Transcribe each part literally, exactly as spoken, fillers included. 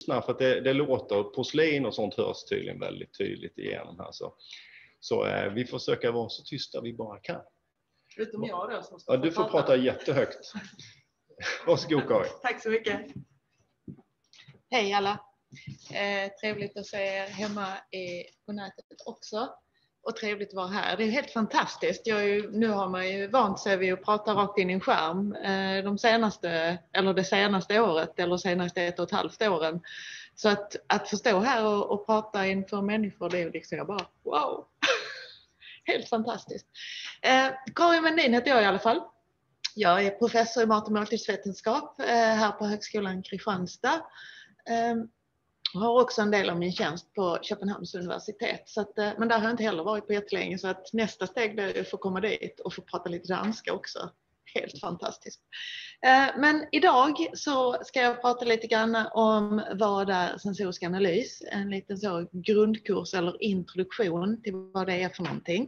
För att det, det låter, porslin och sånt hörs tydligen väldigt tydligt igenom här. Så, så eh, vi försöker vara så tysta vi bara kan. Utom jag då som ska ja, du får prata, prata jättehögt. Varsågod Karin. Tack så mycket. Hej alla. Eh, trevligt att se er hemma i, på nätet också. Och trevligt att vara här. Det är helt fantastiskt. Jag är ju, nu har man ju vant sig vid att prata rakt in i en skärm eh, de senaste, eller det senaste året eller senaste ett och ett halvt åren. Så att, att förstå här och, och prata inför människor, det är liksom jag bara wow. Helt fantastiskt. Eh, Karin Wendin heter jag i alla fall. Jag är professor i mat- och måltidsvetenskap eh, här på Högskolan Kristianstad. Eh, har också en del av min tjänst på Köpenhamns universitet. Så att, men där har jag inte heller varit på jättelänge, så att nästa steg är att få komma dit och få prata lite danska också. Helt fantastiskt. Men idag så ska jag prata lite grann om vad är sensorisk analys. En liten så grundkurs eller introduktion till vad det är för någonting.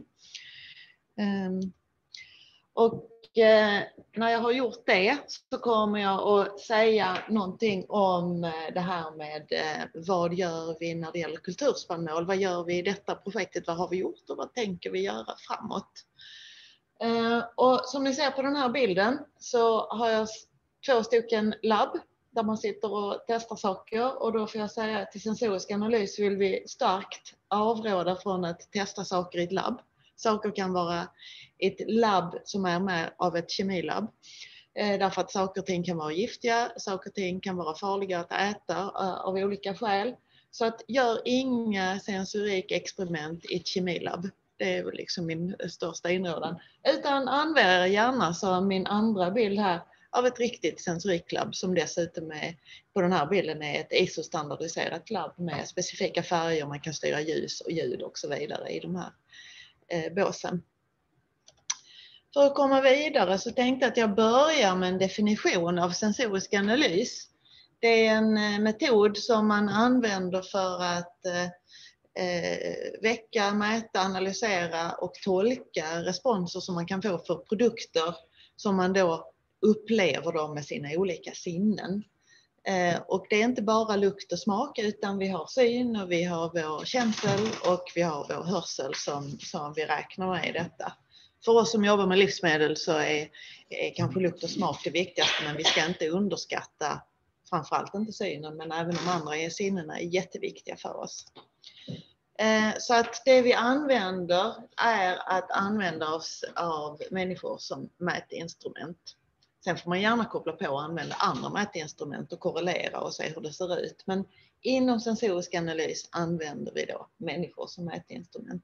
Och eh, när jag har gjort det så kommer jag att säga någonting om det här med eh, vad gör vi när det gäller kulturspannmål? Vad gör vi i detta projektet? Vad har vi gjort och vad tänker vi göra framåt? Eh, och som ni ser på den här bilden så har jag två stycken labb där man sitter och testar saker, och då får jag säga att till sensorisk analys vill vi starkt avråda från att testa saker i ett labb. Saker kan vara ett labb som är med av ett kemilabb. Eh, därför att saker och ting kan vara giftiga, saker och ting kan vara farliga att äta eh, av olika skäl. Så att gör inga sensorikexperiment i ett kemilabb. Det är väl liksom min största inrådan. Utan använd gärna som min andra bild här av ett riktigt sensoriklabb som dessutom är, på den här bilden är ett I S O-standardiserat labb med specifika färger. Man kan styra ljus och ljud och så vidare i de här eh, båsen. För att komma vidare så tänkte jag att jag börjar med en definition av sensorisk analys. Det är en metod som man använder för att eh, väcka, mäta, analysera och tolka responser som man kan få för produkter som man då upplever dem med sina olika sinnen. Eh, och det är inte bara lukt och smak, utan vi har syn och vi har vår känsel och vi har vår hörsel som, som vi räknar med i detta. För oss som jobbar med livsmedel så är, är kanske lukt och smak det viktigaste, men vi ska inte underskatta framförallt inte synen, men även de andra sinnena är jätteviktiga för oss. Eh, så att det vi använder är att använda oss av människor som mätinstrument. Sen får man gärna koppla på och använda andra mätinstrument och korrelera och se hur det ser ut. Men inom sensorisk analys använder vi då människor som mätinstrument.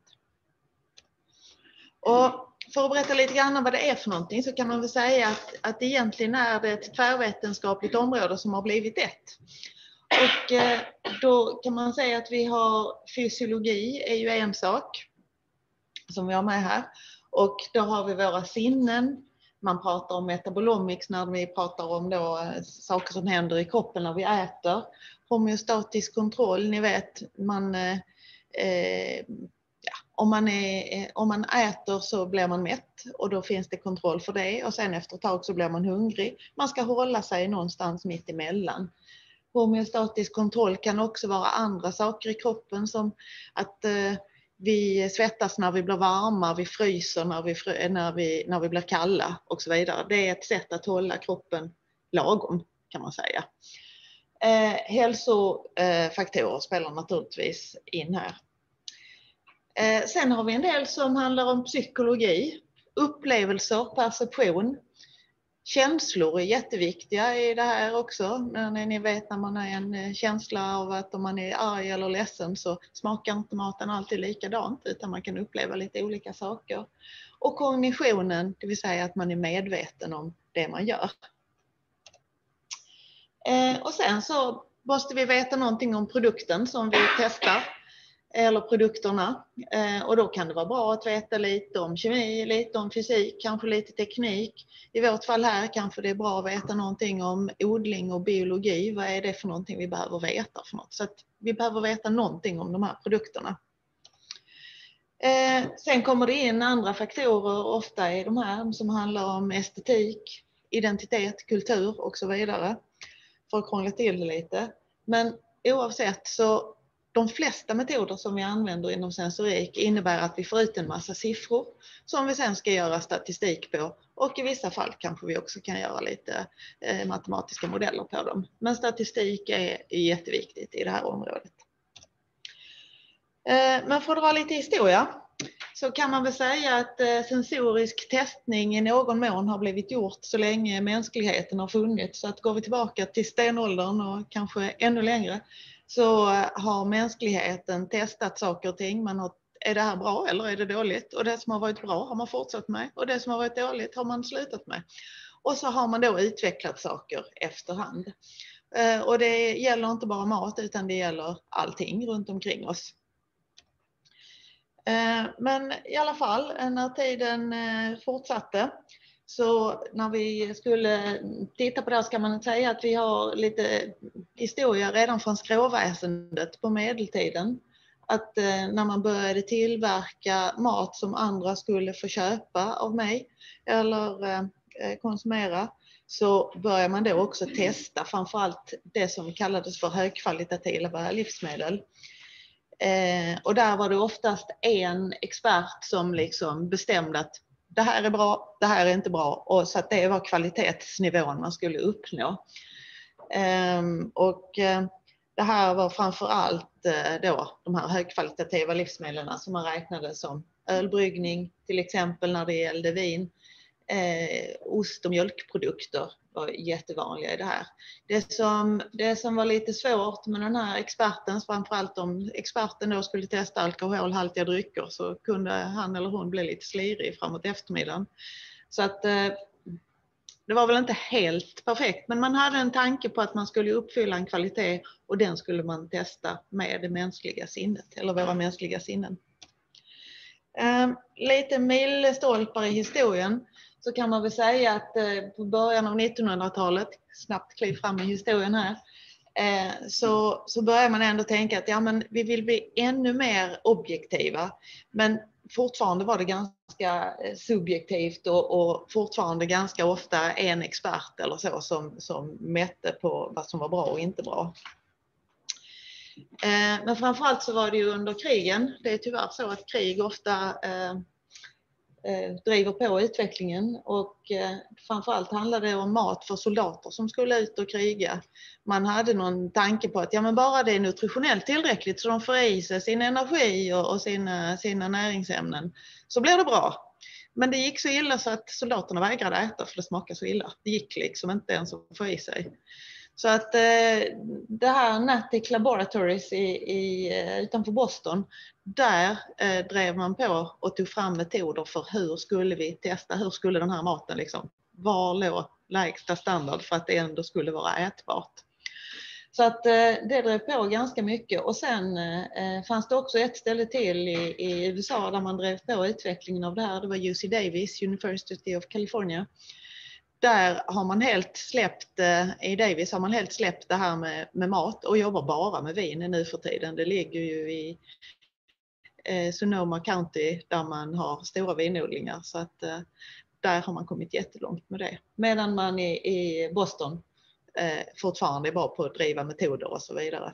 Och för att berätta lite grann vad det är för någonting så kan man väl säga att, att egentligen är det ett tvärvetenskapligt område som har blivit ett. Och eh, då kan man säga att vi har fysiologi är ju en sak som vi har med här. Och då har vi våra sinnen. Man pratar om metabolomics när vi pratar om då, eh, saker som händer i kroppen när vi äter. Homeostatisk kontroll, ni vet, man... Eh, eh, Ja, om, man är, om man äter så blir man mätt och då finns det kontroll för det, och sen efter ett tag så blir man hungrig. Man ska hålla sig någonstans mitt emellan. Homeostatisk kontroll kan också vara andra saker i kroppen, som att eh, vi svettas när vi blir varma, vi fryser när vi, fry, när, vi, när vi blir kalla och så vidare. Det är ett sätt att hålla kroppen lagom, kan man säga. Eh, hälsofaktorer spelar naturligtvis in här. Eh, sen har vi en del som handlar om psykologi, upplevelser, perception. Känslor är jätteviktiga i det här också. När ni vet när man har en känsla av att om man är arg eller ledsen så smakar inte maten alltid likadant, utan man kan uppleva lite olika saker. Och kognitionen, det vill säga att man är medveten om det man gör. Eh, och sen så måste vi veta någonting om produkten som vi testar. Eller produkterna. Eh, och då kan det vara bra att veta lite om kemi, lite om fysik, kanske lite teknik. I vårt fall här kanske det är bra att veta någonting om odling och biologi. Vad är det för någonting vi behöver veta för något? Så att vi behöver veta någonting om de här produkterna. Eh, sen kommer det in andra faktorer, ofta är de här som handlar om estetik, identitet, kultur och så vidare. För att krångla till det lite. Men oavsett så de flesta metoder som vi använder inom sensorik innebär att vi får ut en massa siffror som vi sen ska göra statistik på, och i vissa fall kanske vi också kan göra lite eh, matematiska modeller på dem. Men statistik är jätteviktigt i det här området. Eh, men för att dra lite historia så kan man väl säga att eh, sensorisk testning i någon mån har blivit gjort så länge mänskligheten har funnits. Så att går vi tillbaka till stenåldern och kanske ännu längre, så har mänskligheten testat saker och ting. Man har, är det här bra eller är det dåligt? Och det som har varit bra har man fortsatt med, och det som har varit dåligt har man slutat med. Och så har man då utvecklat saker efterhand. Eh, och det gäller inte bara mat, utan det gäller allting runt omkring oss. Eh, men i alla fall, när tiden eh, fortsatte, så när vi skulle titta på det här så kan man säga att vi har lite historia redan från skråväsendet på medeltiden. Att eh, när man började tillverka mat som andra skulle få köpa av mig eller eh, konsumera, så börjar man då också testa framförallt det som kallades för högkvalitativa livsmedel. Eh, och där var det oftast en expert som liksom bestämde att det här är bra, det här är inte bra, och så att det var kvalitetsnivån man skulle uppnå. Eh, och eh, det här var framförallt eh, då de här högkvalitativa livsmedlen som man räknade som ölbryggning, till exempel när det gällde vin. Eh, ost och mjölkprodukter var jättevanliga i det här. Det som, det som var lite svårt med den här experten, framförallt om experten då skulle testa alkoholhaltiga drycker, så kunde han eller hon bli lite slirig framåt eftermiddagen. Så att eh, det var väl inte helt perfekt, men man hade en tanke på att man skulle uppfylla en kvalitet, och den skulle man testa med det mänskliga sinnet, eller våra mänskliga sinnen. Eh, lite milstolpar i historien. Så kan man väl säga att eh, på början av nittonhundratalet, snabbt kliv fram i historien här, eh, så, så börjar man ändå tänka att ja, men vi vill bli ännu mer objektiva. Men fortfarande var det ganska subjektivt, och, och fortfarande ganska ofta en expert eller så som, som mätte på vad som var bra och inte bra. Eh, men framförallt så var det ju under krigen. Det är tyvärr så att krig ofta eh, driver på utvecklingen, och eh, framförallt handlade det om mat för soldater som skulle ut och kriga. Man hade någon tanke på att ja, men bara det är nutritionellt tillräckligt så de får i sig sin energi och, och sina, sina näringsämnen, så blir det bra. Men det gick så illa så att soldaterna vägrade äta för det smakade så illa. Det gick liksom inte ens att få i sig. Så att eh, det här Natick Laboratories i, i, utanför Boston, där eh, drev man på och tog fram metoder för hur skulle vi testa, hur skulle den här maten liksom, var låg lägsta standard för att det ändå skulle vara ätbart. Så att eh, det drev på ganska mycket, och sen eh, fanns det också ett ställe till i, i U S A där man drev på utvecklingen av det här. Det var U C Davis, University of California. Där har man helt släppt, i Davis har man helt släppt det här med, med mat och jobbar bara med vin nu för tiden. Det ligger ju i eh, Sonoma County där man har stora vinodlingar, så att eh, där har man kommit jättelångt med det. Medan man i, i Boston eh, fortfarande är bra på att driva metoder och så vidare.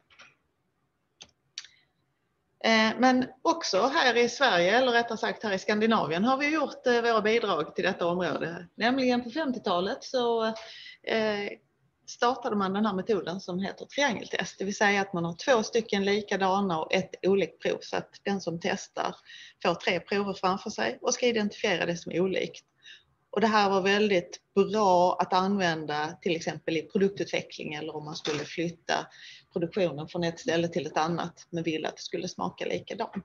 Men också här i Sverige, eller rättare sagt här i Skandinavien, har vi gjort våra bidrag till detta område. Nämligen på femtiotalet så startade man den här metoden som heter triangeltest. Det vill säga att man har två stycken likadana och ett olikt prov, så att den som testar får tre prover framför sig och ska identifiera det som är olikt. Och det här var väldigt bra att använda till exempel i produktutveckling, eller om man skulle flytta produktionen från ett ställe till ett annat men ville att det skulle smaka likadant.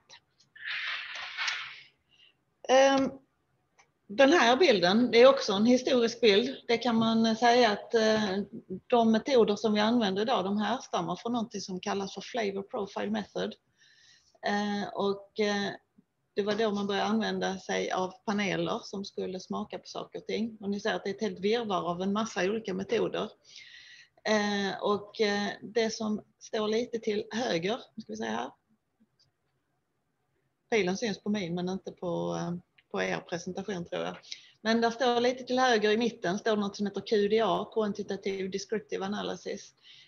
Den här bilden, det är också en historisk bild. Det kan man säga att de metoder som vi använder idag, de härstammar från något som kallas för Flavor Profile Method. Och det var då man började använda sig av paneler som skulle smaka på saker och ting. Och ni ser att det är ett helt virrvarr av en massa olika metoder. Eh, och eh, det som står lite till höger, ska vi säga här. Filen syns på mig men inte på, eh, på er presentation tror jag. Men där står lite till höger i mitten står något som heter Q D A, Quantitative Descriptive Analysis.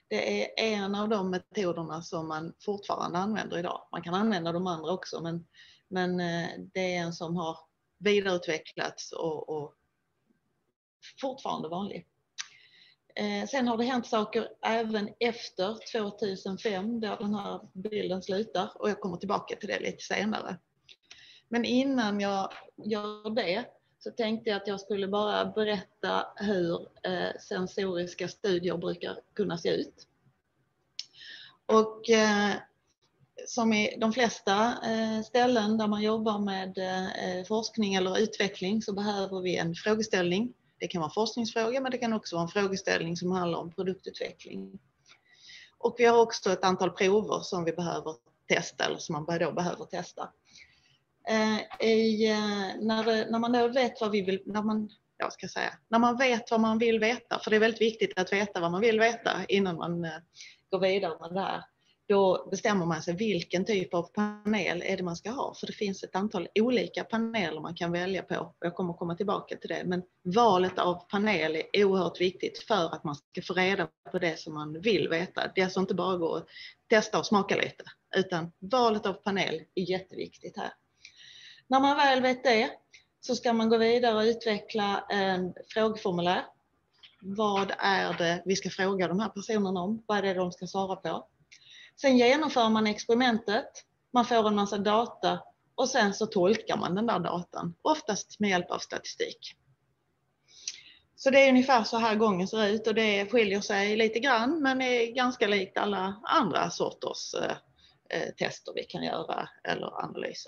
det är en av de metoderna som man fortfarande använder idag. Man kan använda de andra också, men, men det är en som har vidareutvecklats och, och fortfarande vanlig. Eh, sen har det hänt saker även efter tvåtusenfem där den här bilden slutar, och jag kommer tillbaka till det lite senare. Men innan jag gör det så tänkte jag att jag skulle bara berätta hur eh, sensoriska studier brukar kunna se ut. Och eh, som i de flesta eh, ställen där man jobbar med eh, forskning eller utveckling så behöver vi en frågeställning. Det kan vara en forskningsfråga, men det kan också vara en frågeställning som handlar om produktutveckling. Och vi har också ett antal prover som vi behöver testa, eller som man då behöver testa. Eh, i, eh, när, det, när man då vet vad vi vill, när man, jag ska säga, när man vet vad man vill veta, för det är väldigt viktigt att veta vad man vill veta innan man eh, går vidare med det här. Då bestämmer man sig vilken typ av panel är det man ska ha. För det finns ett antal olika paneler man kan välja på. Jag kommer komma tillbaka till det. Men valet av panel är oerhört viktigt för att man ska få reda på det som man vill veta. Det är alltså inte bara gå och testa och smaka lite. Utan valet av panel är jätteviktigt här. När man väl vet det så ska man gå vidare och utveckla en frågeformulär. Vad är det vi ska fråga de här personerna om? Vad är det de ska svara på? Sen genomför man experimentet, man får en massa data och sen så tolkar man den där datan, oftast med hjälp av statistik. Så det är ungefär så här gången ser ut, och det skiljer sig lite grann, men är ganska likt alla andra sorters eh, tester vi kan göra eller analyser.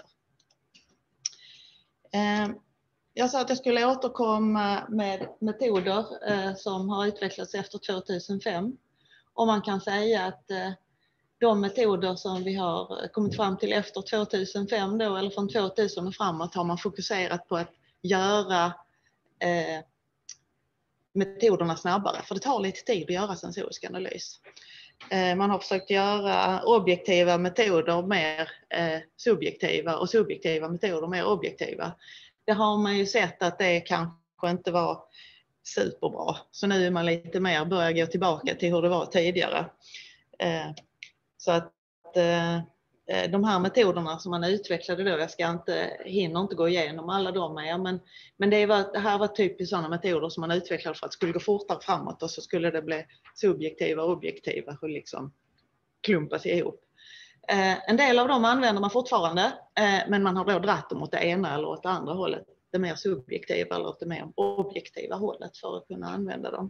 Eh, jag sa att jag skulle återkomma med metoder eh, som har utvecklats efter tvåtusenfem, och man kan säga att eh, de metoder som vi har kommit fram till efter tvåtusenfem då, eller från tvåtusen och framåt, har man fokuserat på att göra eh, metoderna snabbare. För det tar lite tid att göra sensorisk analys. Eh, man har försökt göra objektiva metoder mer eh, subjektiva och subjektiva metoder mer objektiva. Det har man ju sett att det kanske inte var superbra. Så nu är man lite mer börjar gå tillbaka till hur det var tidigare. Eh, Så att eh, de här metoderna som man utvecklade då, jag ska inte, hinner inte gå igenom alla de mer, men, men det, var, det här var typiskt sådana metoder som man utvecklade för att det skulle gå fortare framåt, och så skulle det bli subjektiva och objektiva och liksom klumpas ihop. Eh, en del av dem använder man fortfarande, eh, men man har då dratt dem åt det ena eller åt det andra hållet, det mer subjektiva eller åt det mer objektiva hållet för att kunna använda dem.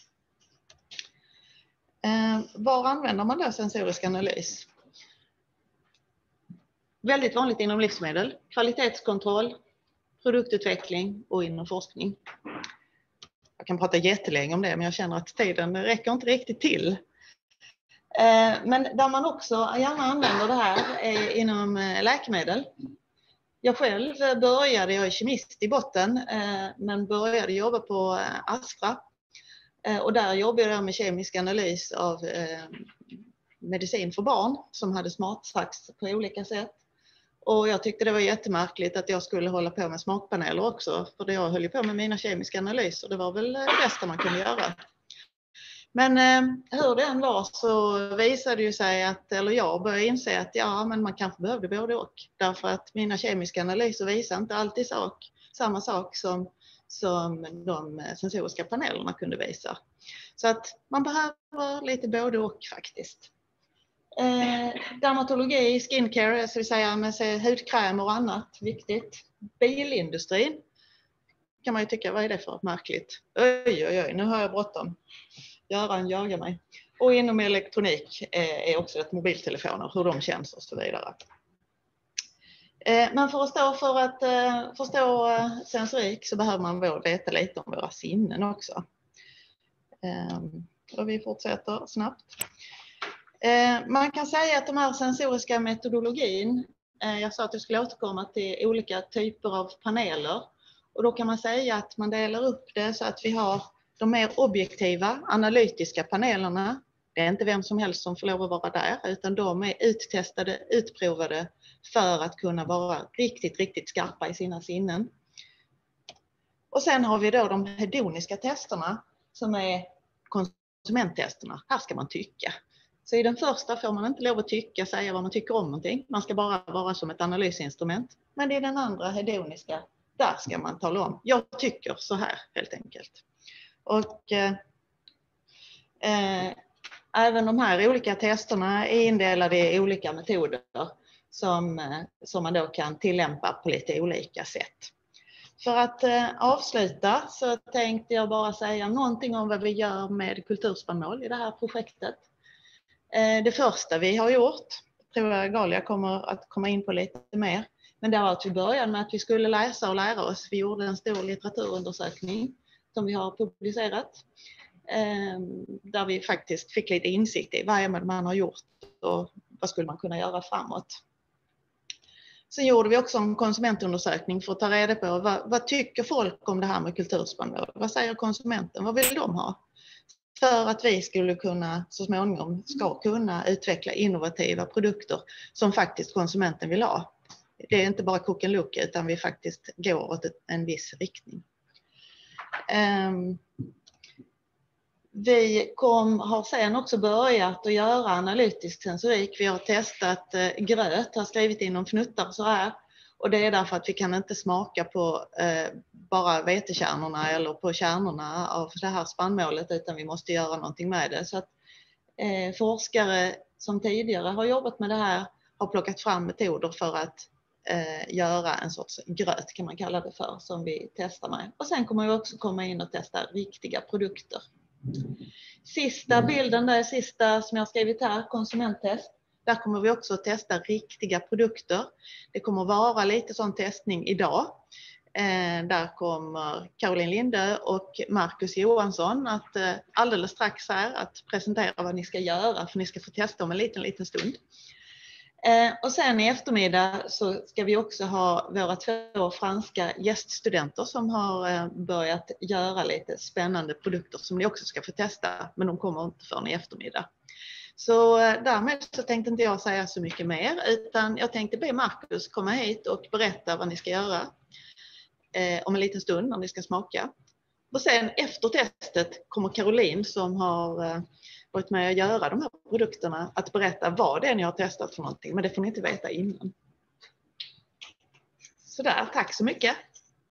Eh, var använder man då sensorisk analys? Väldigt vanligt inom livsmedel, kvalitetskontroll, produktutveckling och inom forskning. Jag kan prata jättelänge om det, men jag känner att tiden räcker inte riktigt till. Eh, men där man också gärna använder det här är inom läkemedel. Jag själv började, jag är kemist i botten, eh, men började jobba på Astra. Och där jobbade jag med kemisk analys av eh, medicin för barn som hade smaksax på olika sätt. Och jag tyckte det var jättemärkligt att jag skulle hålla på med smakpaneler också. För jag höll ju på med mina kemiska analyser. Det var väl det bästa man kunde göra. Men eh, hur det än var så visade det sig att, eller jag började inse att ja, men man kanske behövde både och. Därför att mina kemiska analyser visar inte alltid sak, samma sak som som de sensoriska panelerna kunde visa. Så att man behöver lite både och faktiskt. Eh, dermatologi, skincare, jag ska säga med hudkrämer och annat, viktigt. Bilindustrin kan man ju tycka, vad är det för märkligt? Oj, oj, oj, nu har jag bråttom. Göran jagar mig. Och inom elektronik eh, är också ett mobiltelefoner, hur de känns och så vidare. Men för att stå för att uh, förstå uh, sensorik så behöver man veta lite om våra sinnen också. Um, och vi fortsätter snabbt. Uh, man kan säga att de här sensoriska metodologin, uh, jag sa att jag skulle återkomma till olika typer av paneler. Och då kan man säga att man delar upp det så att vi har de mer objektiva, analytiska panelerna. Det är inte vem som helst som får lov att vara där, utan de är uttestade, utprovade för att kunna vara riktigt, riktigt skarpa i sina sinnen. Och sen har vi då de hedoniska testerna som är konsumenttesterna. Här ska man tycka. Så i den första får man inte lov att tycka, säga vad man tycker om någonting. Man ska bara vara som ett analysinstrument. Men i den andra hedoniska, där ska man tala om. Jag tycker så här helt enkelt. Och eh, eh, även de här olika testerna är indelade i olika metoder som, eh, som man då kan tillämpa på lite olika sätt. För att eh, avsluta så tänkte jag bara säga någonting om vad vi gör med kulturspannmål i det här projektet. Eh, det första vi har gjort, tror jag Galia kommer att komma in på lite mer, men det var att vi började med att vi skulle läsa och lära oss. Vi gjorde en stor litteraturundersökning som vi har publicerat. Eh, där vi faktiskt fick lite insikt i vad är det man har gjort och vad skulle man kunna göra framåt. Sen gjorde vi också en konsumentundersökning för att ta reda på vad, vad tycker folk om det här med kulturspannmål? Vad säger konsumenten? Vad vill de ha? För att vi skulle kunna så småningom ska kunna utveckla innovativa produkter som faktiskt konsumenten vill ha. Det är inte bara cook and look utan vi faktiskt går åt en viss riktning. Um, Vi kom, har sen också börjat att göra analytisk sensorik. Vi har testat eh, gröt, har skrivit in om fnuttar så här. Och det är därför att vi kan inte smaka på eh, bara vetekärnorna eller på kärnorna av det här spannmålet utan vi måste göra någonting med det. Så att eh, forskare som tidigare har jobbat med det här har plockat fram metoder för att eh, göra en sorts gröt kan man kalla det för som vi testar med. Och sen kommer vi också komma in och testa riktiga produkter. Sista bilden där, sista som jag har skrivit här, konsumenttest. Där kommer vi också att testa riktiga produkter. Det kommer vara lite sån testning idag. Eh, där kommer Caroline Linde och Marcus Johansson att eh, alldeles strax här att presentera vad ni ska göra. För ni ska få testa om en liten, liten stund. Eh, och sen i eftermiddag så ska vi också ha våra två franska gäststudenter som har eh, börjat göra lite spännande produkter som ni också ska få testa. Men de kommer inte förrän i eftermiddag. Så eh, därmed så tänkte inte jag säga så mycket mer. Utan jag tänkte be Marcus komma hit och berätta vad ni ska göra. Eh, om en liten stund när ni ska smaka. Och sen efter testet kommer Caroline som har eh, varit med att göra de här produkterna att berätta vad det är ni har testat för någonting. Men det får ni inte veta innan. Så där, tack så mycket.